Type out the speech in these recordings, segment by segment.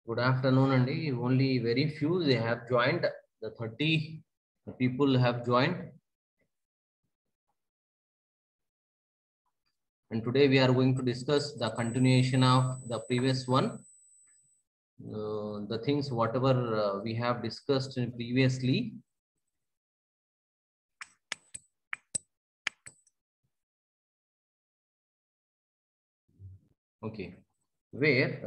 Good afternoon, Andy. Only very few they have joined. The 30 people have joined. And today we are going to discuss the continuation of the previous one. The things whatever we have discussed previously. Okay, where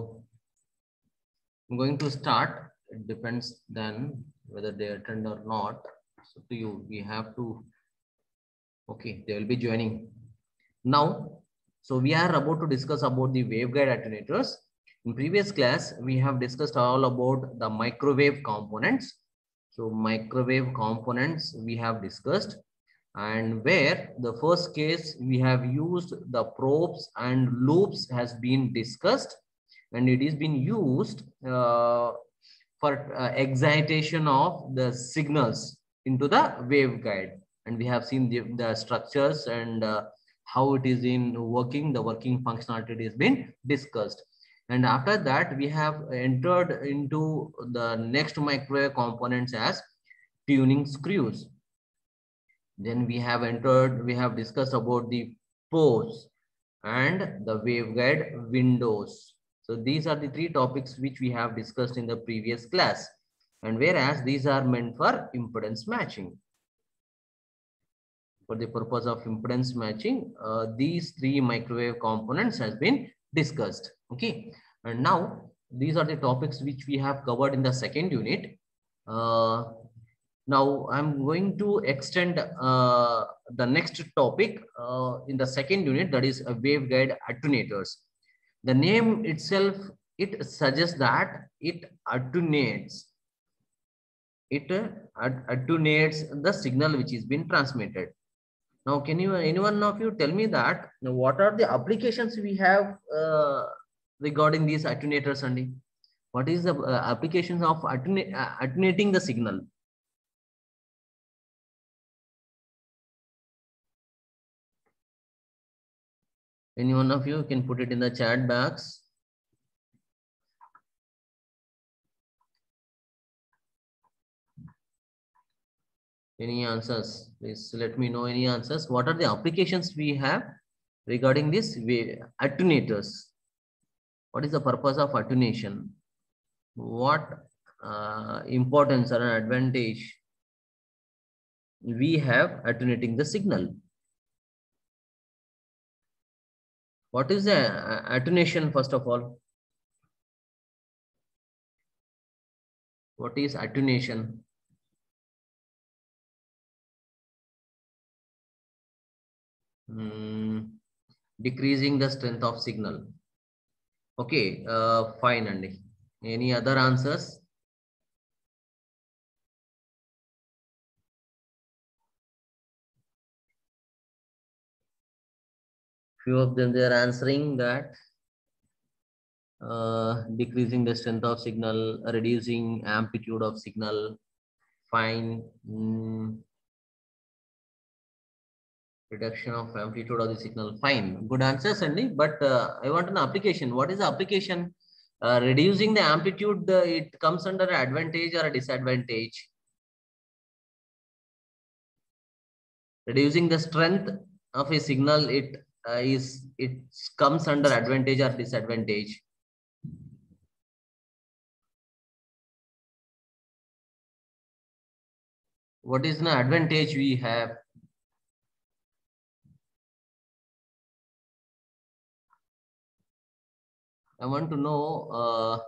I'm going to start. It depends then whether they attend or not. So to you, we have to. Okay, they will be joining now. So we are about to discuss about the waveguide attenuators. In previous class, we have discussed all about the microwave components. So microwave components we have discussed, and where the first case we have used the probes and loops has been discussed, and it is been used for excitation of the signals into the waveguide. And we have seen the structures and how it is in working, the working functionality has been discussed. And after that, we have entered into the next microwave components as tuning screws. Then we have discussed about the pores and the waveguide windows. So these are the three topics which we have discussed in the previous class. And whereas these are meant for impedance matching. For the purpose of impedance matching, these three microwave components has been discussed. Okay. And now these are the topics which we have covered in the second unit. Now I'm going to extend the next topic in the second unit, that is waveguide attenuators. The name itself, it suggests that it attenuates. It attenuates the signal which is being transmitted. Now, can you, anyone of you tell me that what are the applications we have regarding these attenuators, Andy? What is the applications of attenuating the signal? Any one of you can put it in the chat box. Any answers? Please let me know any answers. What are the applications we have regarding this attenuators? What is the purpose of attenuation? What importance or an advantage we have attenuating the signal? What is the attenuation, first of all? What is attenuation? Decreasing the strength of signal. Okay, fine, Andy. Any other answers? Few of them, they are answering that decreasing the strength of signal, reducing amplitude of signal, fine. Reduction of amplitude of the signal, fine. Good answer, Sandy. But I want an application. What is the application? Reducing the amplitude, it comes under an advantage or a disadvantage? Reducing the strength of a signal, it comes under advantage or disadvantage? What is the advantage we have? I want to know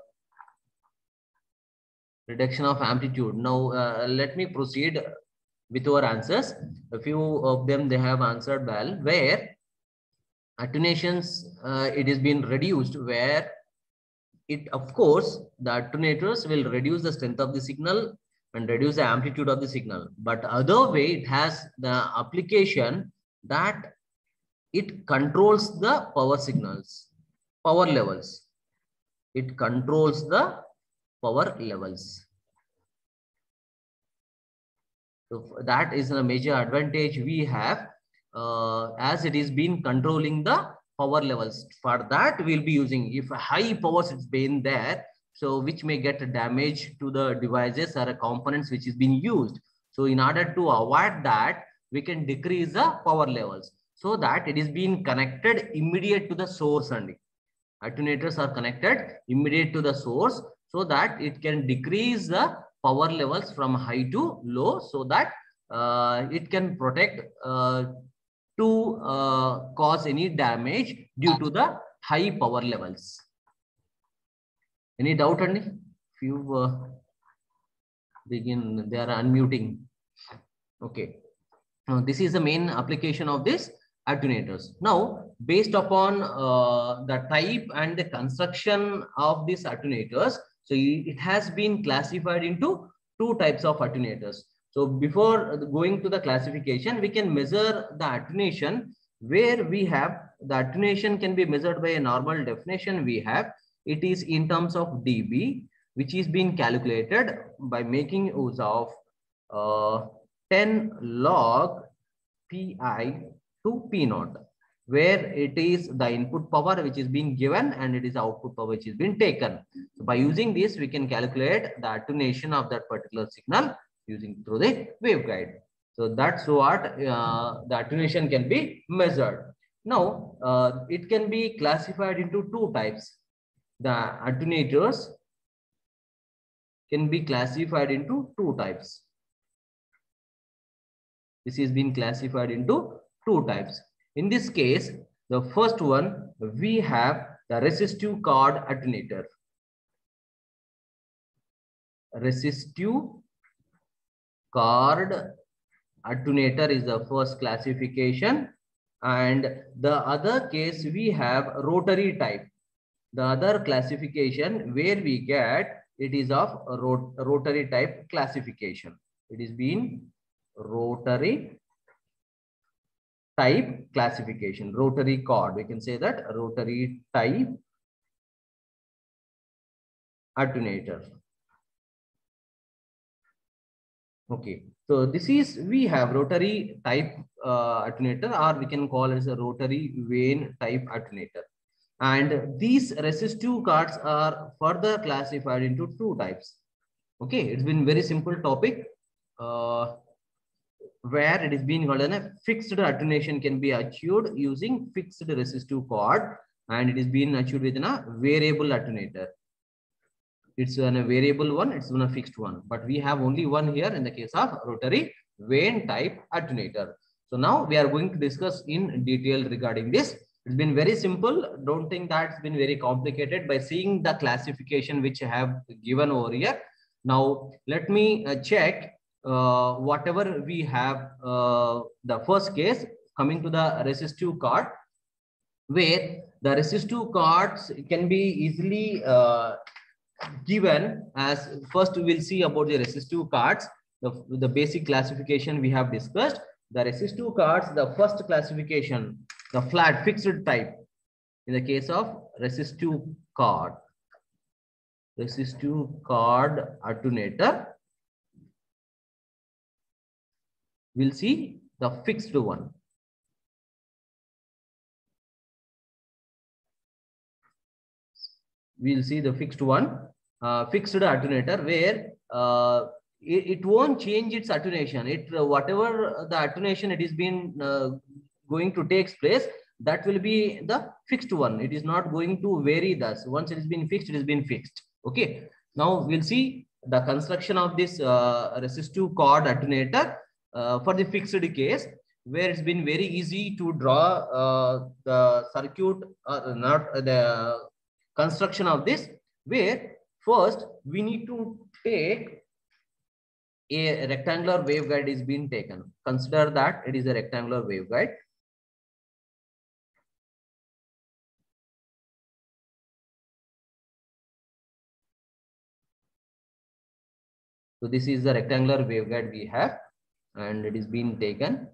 reduction of amplitude. Now, let me proceed with our answers. A few of them, they have answered well. Where attenuations, it is been reduced, where it, of course, the attenuators will reduce the strength of the signal and reduce the amplitude of the signal. But other way, it has the application that it controls the power signals, power levels. It controls the power levels. So that is a major advantage we have, as it is been controlling the power levels. For that, we'll be using, if high powers it's been there, so which may get damage to the devices or components which is being used. So in order to avoid that, we can decrease the power levels so that it is being connected immediate to the source only. Attenuators are connected immediate to the source so that it can decrease the power levels from high to low, so that it can protect to cause any damage due to the high power levels. Any doubt, Andy? If you begin, they are unmuting. Okay. Now, this is the main application of this attenuators. Now, based upon the type and the construction of these attenuators, so it has been classified into two types of attenuators. So before going to the classification, we can measure the attenuation where we have the attenuation can be measured by a normal definition we have. It is in terms of dB, which is being calculated by making use of 10 log Pi to P naught, where it is the input power which is being given and it is output power which is being taken. So by using this, we can calculate the attenuation of that particular signal using through the waveguide. So that's what the attenuation can be measured. Now, it can be classified into two types. The attenuators can be classified into two types. This is being classified into two types. In this case, the first one, we have the resistive card attenuator. Resistive card attenuator is the first classification. And the other case, we have rotary type. The other classification where we get it is of rotary type classification. It is being rotary type classification, rotary card. We can say that rotary type attenuator. Okay, so this is, we have rotary type attenuator, or we can call it as a rotary vane type attenuator. And these resistive cards are further classified into two types. Okay, it's been very simple topic where it is being called a fixed attenuation can be achieved using fixed resistive card, and it is being achieved within a variable attenuator. It's a variable one, it's a fixed one, but we have only one here in the case of rotary vane type attenuator. So now we are going to discuss in detail regarding this. It's been very simple. Don't think that it's been very complicated by seeing the classification which I have given over here. Now let me check whatever we have. The first case, coming to the resistive card, where the resistive cards can be easily given as, first we will see about the resistive cards, the basic classification we have discussed. The resistive cards, the first classification, the flat fixed type. In the case of resistive card attenuator, we'll see the fixed one. We'll see the fixed one, fixed attenuator, where it won't change its attenuation. Whatever the attenuation it is been going to take place, that will be the fixed one. It is not going to vary thus. Once it has been fixed, it has been fixed. Okay. Now we'll see the construction of this resistive card attenuator for the fixed case, where it's been very easy to draw the circuit, not the construction of this, where first we need to take a rectangular waveguide is being taken. Consider that it is a rectangular waveguide. So this is the rectangular waveguide we have, and it is being taken.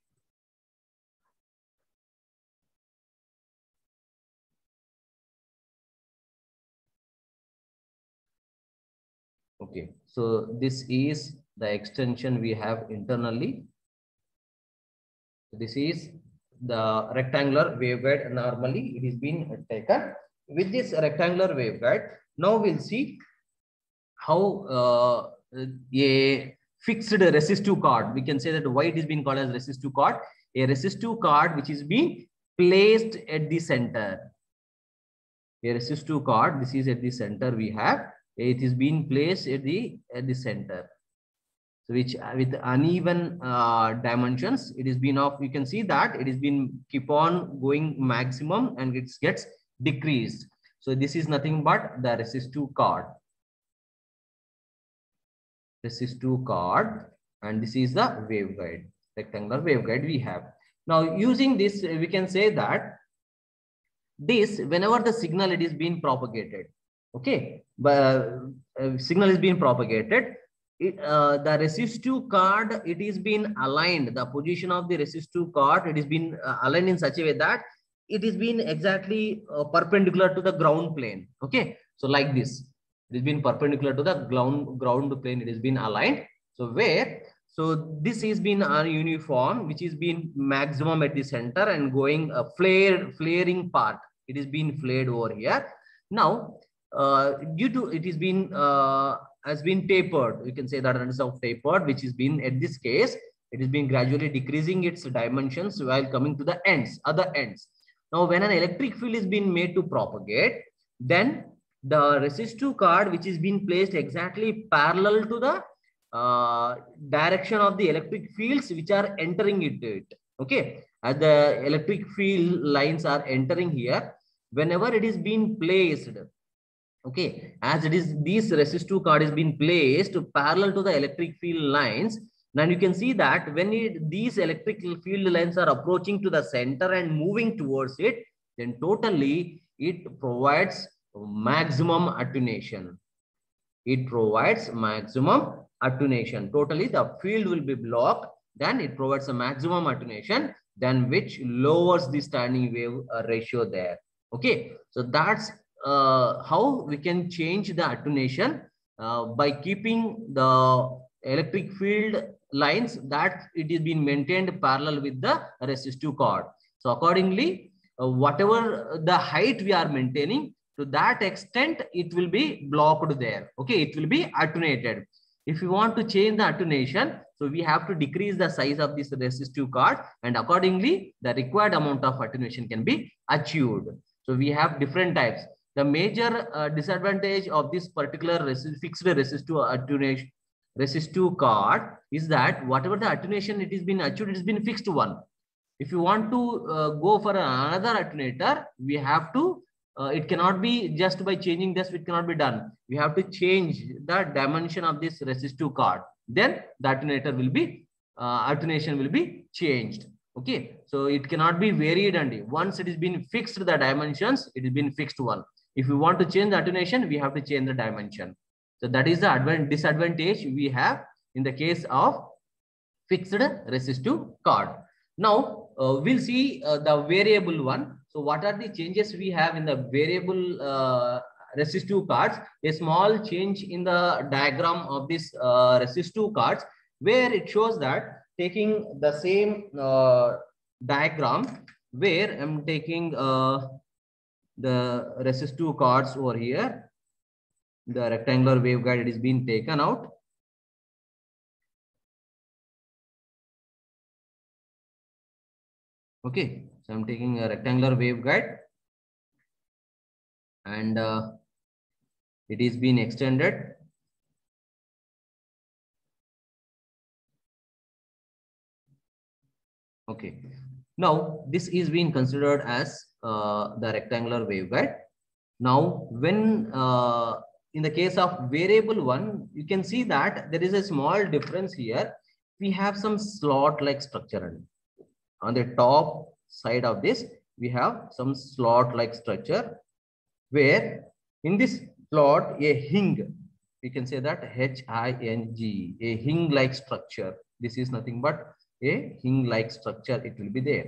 Okay, so this is the extension we have internally. This is the rectangular waveguide. Normally it is being taken. with this rectangular waveguide, now we'll see how a fixed resistive card, we can say that why it is being called as resistive card, a resistive card which is being placed at the center. A resistive card, this is at the center we have, it is being placed at the center. So which with uneven dimensions, it is been of, you can see that it has been keep on going maximum and it gets decreased. So this is nothing but the resistive card. Resistive card, and this is the waveguide, rectangular waveguide we have. Now using this, we can say that this, whenever the signal it is being propagated, okay, but signal is being propagated, the resistive card, it is been aligned, the position of the resistive card, it is been aligned in such a way that it is been exactly perpendicular to the ground plane. Okay, so like this, it has been perpendicular to the ground plane, it has been aligned. So where, so this is been uniform, which is been maximum at the center and going a flaring part, it is been flared over here. Now due to it is been has been tapered, you can say that it's of tapered, which is been at this case, it is been gradually decreasing its dimensions while coming to the ends, other ends. Now when an electric field is being made to propagate, then the resistive card, which is being placed exactly parallel to the direction of the electric fields which are entering into it. Okay, as the electric field lines are entering here, whenever it is being placed, okay, as it is, this resistive card is being placed parallel to the electric field lines. Now you can see that when these electric field lines are approaching to the center and moving towards it, then totally it provides maximum attenuation. It provides maximum attenuation. Totally the field will be blocked, then it provides a maximum attenuation, then which lowers the standing wave ratio there. Okay, so that's how we can change the attenuation by keeping the electric field lines that it is being maintained parallel with the resistive card. So accordingly, whatever the height we are maintaining, to that extent it will be blocked there. Okay, it will be attenuated. If you want to change the attenuation, so we have to decrease the size of this resistive card, and accordingly the required amount of attenuation can be achieved. So we have different types. The major disadvantage of this particular fixed resistive card is that whatever the attenuation it has been achieved, it has been fixed one. If you want to go for another attenuator, we have to, it cannot be just by changing this, it cannot be done. We have to change the dimension of this resistive card. Then the attenuator will be, attenuation will be changed. Okay, so it cannot be varied, and once it has been fixed the dimensions, it has been fixed one. If you want to change the attenuation, we have to change the dimension. So that is the disadvantage we have in the case of fixed resistive card. Now we'll see the variable one. So what are the changes we have in the variable resistive cards? A small change in the diagram of this resistive cards, where it shows that taking the same diagram, where I'm taking the resistive cards over here, the rectangular waveguide, it is being taken out. Okay, so I'm taking a rectangular waveguide, and it is being extended. Okay, now this is being considered as the rectangular waveguide. Now when in the case of variable one, you can see that there is a small difference here. We have some slot like structure on the top side of this. We have some slot like structure, where in this slot a hing, we can say that H-I-N-G, a hing like structure. This is nothing but a hing like structure, it will be there.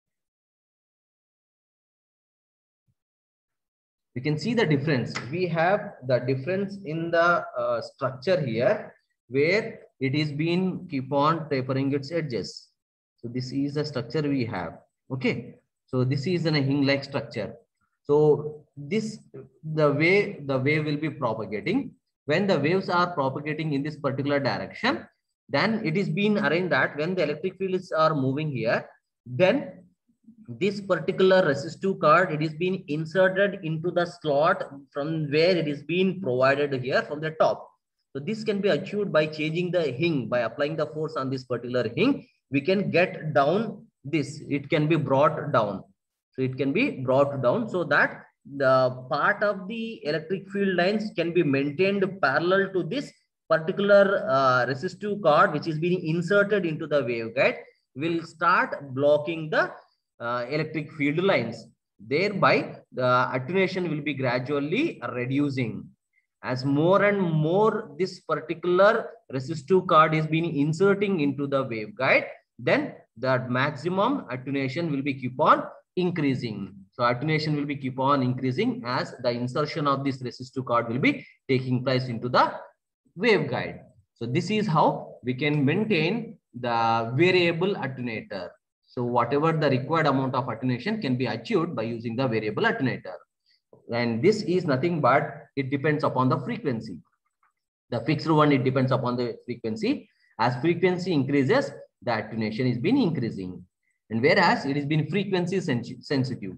We can see the difference. We have the difference in the structure here, where it is being keep on tapering its edges. So this is the structure we have. Okay, so this is a hing like structure. So this, the wave will be propagating. When the waves are propagating in this particular direction, then it is being arranged that when the electric fields are moving here, then this particular resistive card, it is being inserted into the slot from where it is being provided here from the top. So this can be achieved by changing the hinge, by applying the force on this particular hinge. We can get down this, it can be brought down. So it can be brought down so that the part of the electric field lines can be maintained parallel to this particular resistive card, which is being inserted into the waveguide, will start blocking the electric field lines. Thereby, the attenuation will be gradually reducing. As more and more this particular resistive card is being inserting into the waveguide, then the maximum attenuation will be keep on increasing. So attenuation will be keep on increasing as the insertion of this resistive card will be taking place into the waveguide. So this is how we can maintain the variable attenuator. So whatever the required amount of attenuation can be achieved by using the variable attenuator. And this is nothing but it depends upon the frequency. The fixed one, it depends upon the frequency. As frequency increases, the attenuation is been increasing. And whereas it is been frequency sensitive.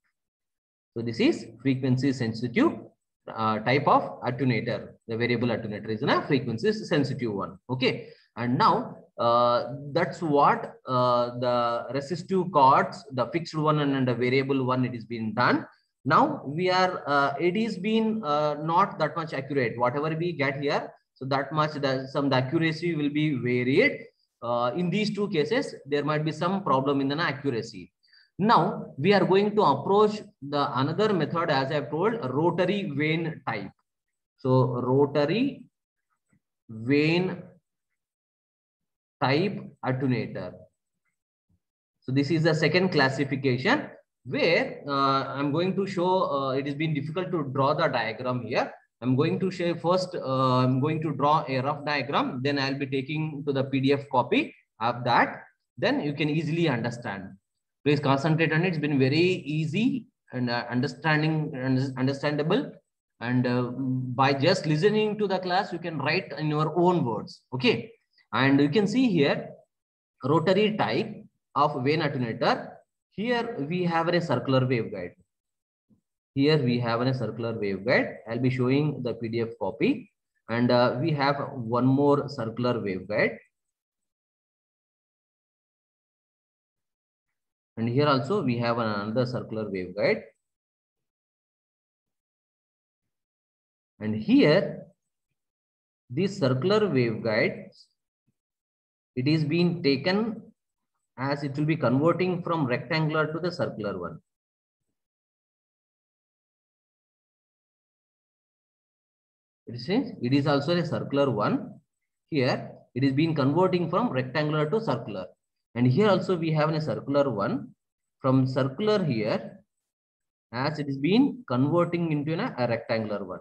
So this is frequency sensitive type of attenuator. The variable attenuator is a frequency sensitive one. Okay. And now that's what the resistive cards, the fixed one and the variable one, it is being done. Now we are, it is been not that much accurate. Whatever we get here, so that much the accuracy will be varied. In these two cases, there might be some problem in the accuracy. Now we are going to approach the another method, as I have told, rotary vane type. So rotary vane type attenuator. So this is the second classification where I'm going to show, it has been difficult to draw the diagram here. I'm going to show first, I'm going to draw a rough diagram, then I'll be taking to the PDF copy of that. Then you can easily understand. Please concentrate on it. It's been very easy and understandable. And by just listening to the class, you can write in your own words. Okay. And you can see here, rotary type of vane attenuator. Here we have a circular waveguide. Here we have a circular waveguide. I'll be showing the PDF copy. And we have one more circular waveguide. And here also we have another circular waveguide. And here, this circular waveguide, it is being taken as it will be converting from rectangular to the circular one. It is also a circular one. Here, it is being converting from rectangular to circular. And here also we have a circular one. From circular here, as it is being converting into a rectangular one.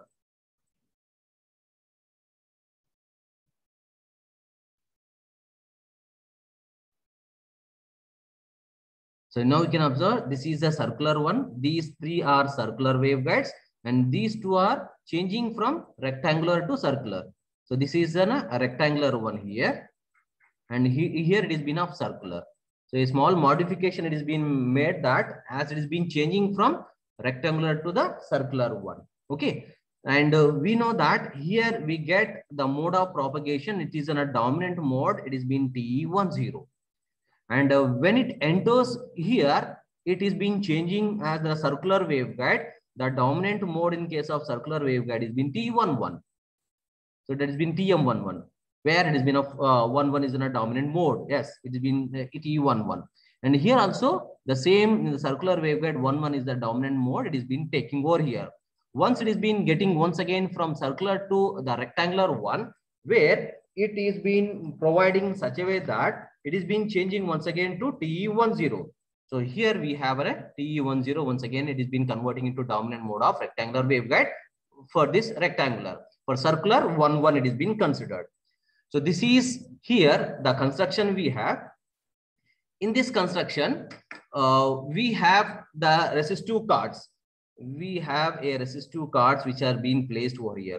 So now you can observe this is a circular one. These three are circular waveguides, and these two are changing from rectangular to circular. So this is a rectangular one here, and here it is been of circular. So a small modification it is being made that as it is being changing from rectangular to the circular one. Okay. And we know that here we get the mode of propagation. It is in a dominant mode. It is being TE10. And when it enters here, it is being changing as the circular waveguide. The dominant mode in case of circular waveguide is been TE11. So that has been TM11, where it has been of 11 is in a dominant mode. Yes, it has been TE11. And here also the same in the circular waveguide 11 is the dominant mode. It is been taking over here. Once it is been getting once again from circular to the rectangular one, where it is being providing such a way that it is being changing once again to TE10. So here we have a TE10. Once again, it is been converting into dominant mode of rectangular waveguide for this rectangular. For circular 11, it is being considered. So this is here the construction we have. In this construction, we have the resistive cards. we have a resistive cards which are being placed over here.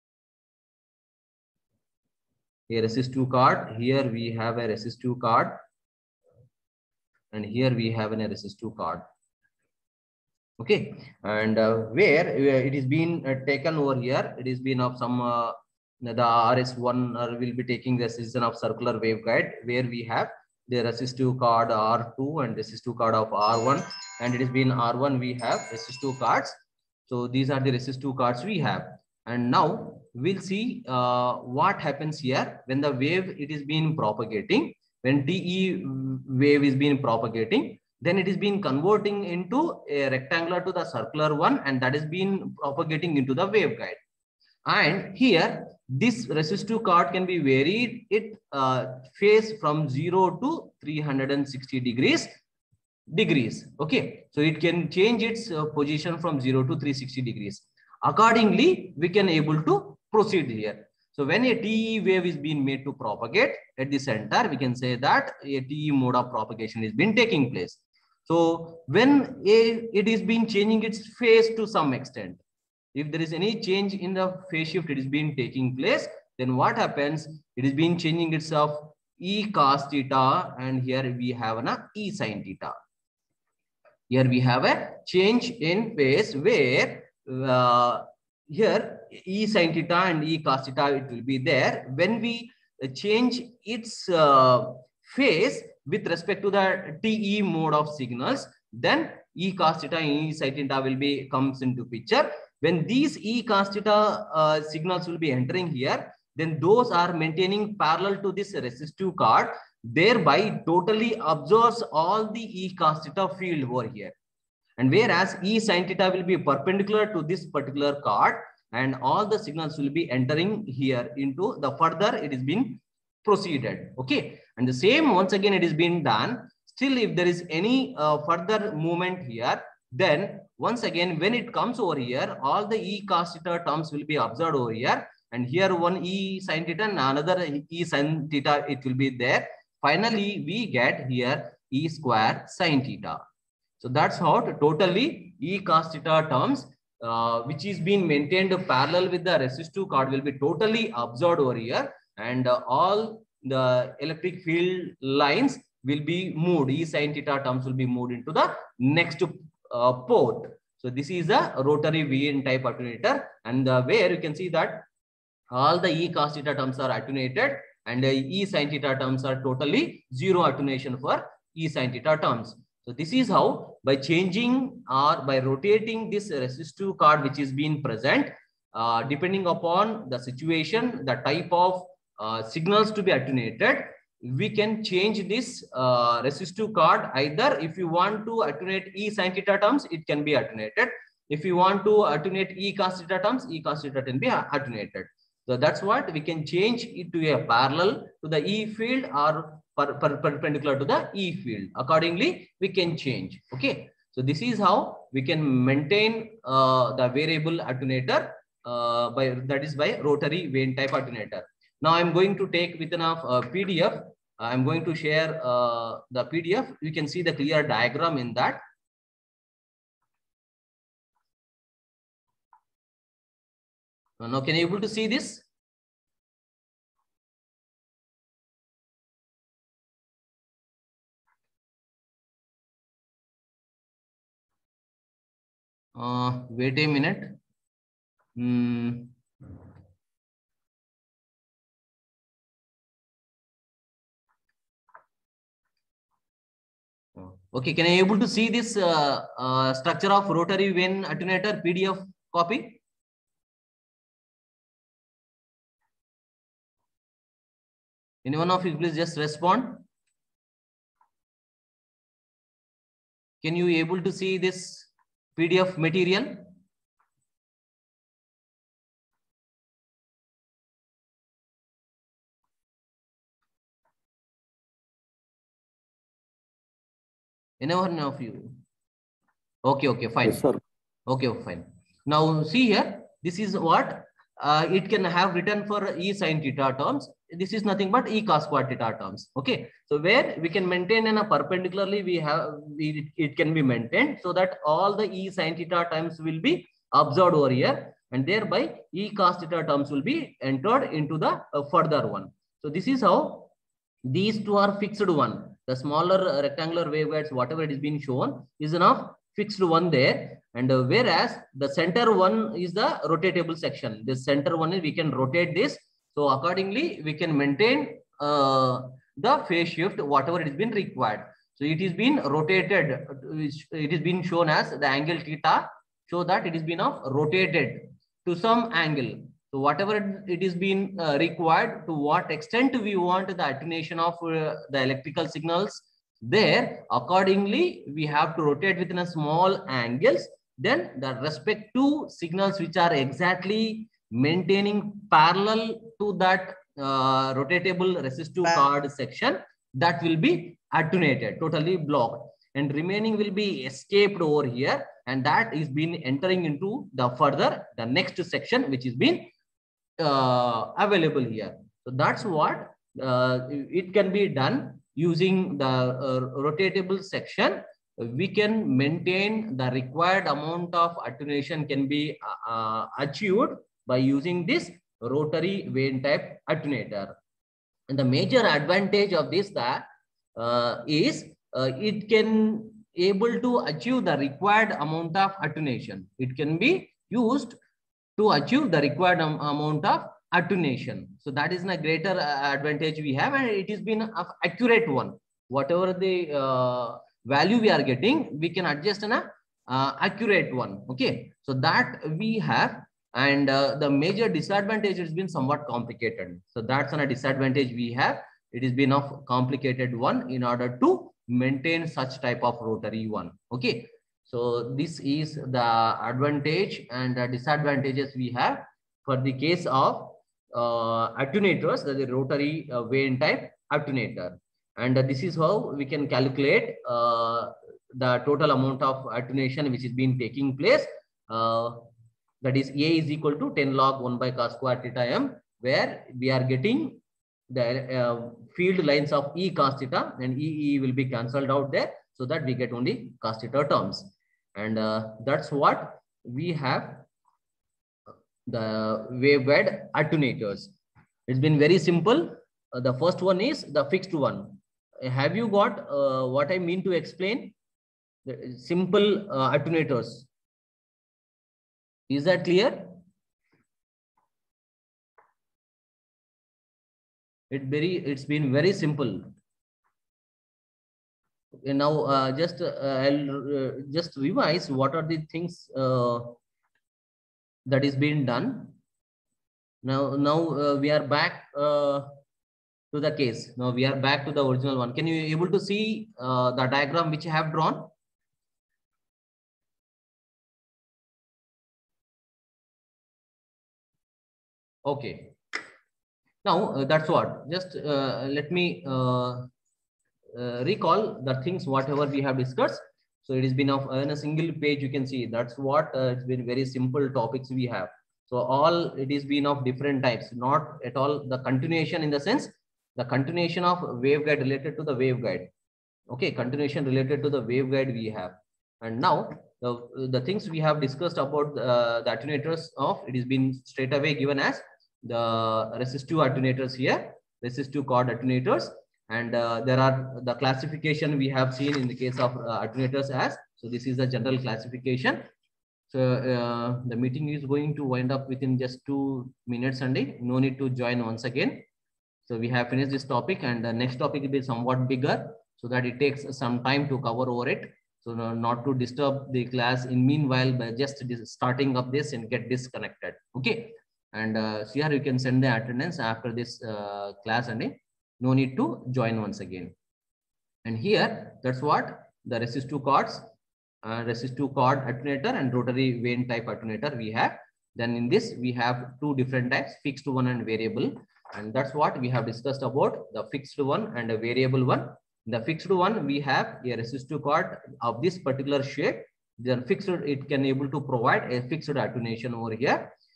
A resistive card. Here we have a resistive card, and here we have a resistive card. Okay, and where it is being taken over here, it is been of some the RS1 will be taking the decision of circular waveguide, where we have the resistive card R2 and resistive card of R1, and it has been R1 we have resistive cards. So these are the resistive cards we have. And now we'll see what happens here when the wave it is being propagating. When TE wave is being propagating, then it is being converting into a rectangular to the circular one, and that is being propagating into the waveguide. And here this resistive card can be varied it phase from 0 to 360 degrees. Okay, so it can change its position from 0 to 360 degrees. Accordingly, we can able to proceed here. So when a TE wave is being made to propagate at the center, we can say that a TE mode of propagation is been taking place. So when it is being changing its phase to some extent, if there is any change in the phase shift, it is being taking place, then what happens? It is being changing itself E cos theta, and here we have an E sin theta. Here we have a change in phase where here E sin theta and E cos theta it will be there. When we change its phase with respect to the TE mode of signals, then E cos theta and E sin theta will be comes into picture. When these E cos theta signals will be entering here, then those are maintaining parallel to this resistive card, thereby totally absorbs all the E cos theta field over here. And whereas E sin theta will be perpendicular to this particular card, and all the signals will be entering here into the further it is being proceeded. Okay, and the same once again it is being done. Still, if there is any further movement here, then once again when it comes over here, all the E cos theta terms will be observed over here, and here one E sin theta and another E sin theta it will be there. Finally, we get here E square sin theta. So that's how totally E cos theta terms which is being maintained parallel with the resistive card will be totally absorbed over here, and all the electric field lines will be moved. E sin theta terms will be moved into the next port. So this is a rotary VN type attenuator, and where you can see that all the E cos theta terms are attenuated, and E sin theta terms are totally zero attenuation for E sin theta terms. So this is how, by changing or by rotating this resistive card which is being present, depending upon the situation, the type of signals to be attenuated, we can change this resistive card. Either if you want to attenuate E sin theta terms, it can be attenuated. If you want to attenuate E cos theta terms, E cos theta can be attenuated. So that's what we can change it to a parallel to the E field or perpendicular to the E field. Accordingly, we can change. Okay. So this is how we can maintain the variable attenuator by rotary vane type attenuator. Now I'm going to take within a PDF. I'm going to share the PDF. You can see the clear diagram in that. Now, can you able to see this? Wait a minute. Okay, can I able to see this structure of rotary vane attenuator PDF copy? Anyone of you please just respond. Can you able to see this PDF material? Anyone of you? Okay, fine. Yes, sir. Okay, fine. Now see here, this is what it can have written for E sin theta terms. This is nothing but E cos square theta terms. Okay. So where we can maintain in a perpendicularly, it can be maintained so that all the E sin theta terms will be observed over here, and thereby E cos theta terms will be entered into the further one. So this is how these two are fixed one. The smaller rectangular waveguides, whatever it is being shown, is enough fixed one there. And whereas the center one is the rotatable section. This center one is we can rotate this. So accordingly, we can maintain the phase shift, whatever it has been required. So it is been rotated. It is been shown as the angle theta, so that it is been rotated to some angle. So whatever it is being required, to what extent we want the attenuation of the electrical signals there, accordingly we have to rotate within a small angles. Then the respective signals which are exactly maintaining parallel to that rotatable resistive card section, that will be attenuated, totally blocked, and remaining will be escaped over here, and that is been entering into the further the next section which is been available here. So that's what it can be done using the rotatable section. We can maintain the required amount of attenuation can be achieved by using this rotary vane type attenuator. And the major advantage of this is it can able to achieve the required amount of attenuation. It can be used to achieve the required amount of attenuation. So that is a greater advantage we have, and it has been an accurate one. Whatever the value we are getting, we can adjust an accurate one. Okay, so that we have, and the major disadvantage has been somewhat complicated. So that's a disadvantage we have. It has been of complicated one in order to maintain such type of rotary one. Okay. So this is the advantage and the disadvantages we have for the case of attenuators, the rotary vane type attenuator. And this is how we can calculate the total amount of attenuation which is being taking place. That is A is equal to 10 log 1 by cos square theta m, where we are getting the field lines of E cos theta, and E will be cancelled out there, so that we get only cos theta terms. And that's what we have the waveguide attenuators. It's been very simple. The first one is the fixed one. Have you got what I mean to explain? The simple attenuators. Is that clear? It's been very simple. And now I'll just revise what are the things that is being done. Now we are back to the case. Now we are back to the original one. Can you able to see the diagram which I have drawn? Okay. Now that's what. Just let me recall the things whatever we have discussed. So it has been of in a single page. You can see that's what it's been very simple topics we have. So all it is been of different types, not at all the continuation in the sense the continuation of waveguide related to the waveguide. Okay, continuation related to the waveguide we have. And now the things we have discussed about the attenuators of it is been straight away given as the resistive attenuators here, resistive cord attenuators. And there are the classification we have seen in the case of attenuators as, so this is the general classification. So the meeting is going to wind up within just 2 minutes only. No need to join once again. So we have finished this topic, and the next topic will be somewhat bigger so that it takes some time to cover over it. So not to disturb the class in meanwhile by just starting up this and get disconnected. Okay. And so here you can send the attendance after this class, and no need to join once again. And here, that's what the resistive cords, resistive cord attenuator and rotary vane type attenuator we have. Then in this, we have two different types, fixed one and variable. And that's what we have discussed about the fixed one and a variable one. The fixed one, we have a resistive cord of this particular shape. Then fixed, it can able to provide a fixed attenuation over here.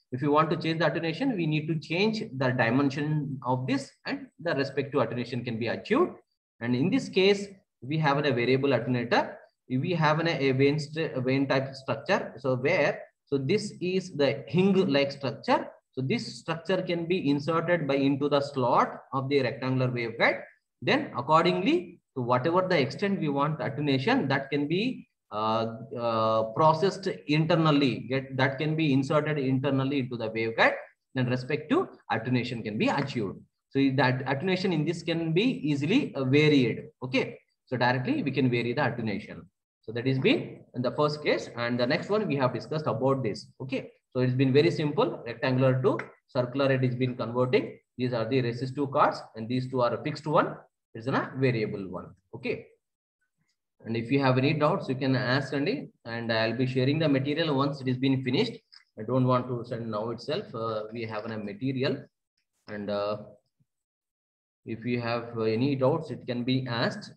If you want to change the attenuation, we need to change the dimension of this, and the respective attenuation can be achieved. And in this case, we have a variable attenuator. We have a vein type structure. So this is the hinge-like structure. So this structure can be inserted into the slot of the rectangular waveguide. Then accordingly to whatever the extent we want attenuation, that can be processed internally, that can be inserted internally into the waveguide, then respective attenuation can be achieved. So that attenuation in this can be easily varied. Okay, so directly we can vary the attenuation. So that is been in the first case, and the next one we have discussed about this. Okay, so it's been very simple, rectangular to circular it is been converting. These are the resistive cards, and these two are a fixed one. It's a variable one. Okay. And if you have any doubts, you can ask Andy, and I'll be sharing the material once it is been finished. I don't want to send now itself. We have a material, and if you have any doubts, it can be asked.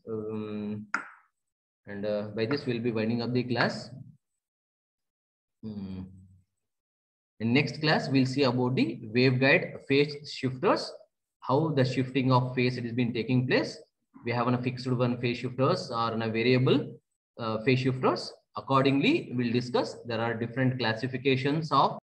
And by this, we'll be winding up the class. In next class, we'll see about the waveguide phase shifters, how the shifting of phase it has been taking place. We have a fixed one phase shifters or a variable phase shifters. Accordingly, we'll discuss there are different classifications of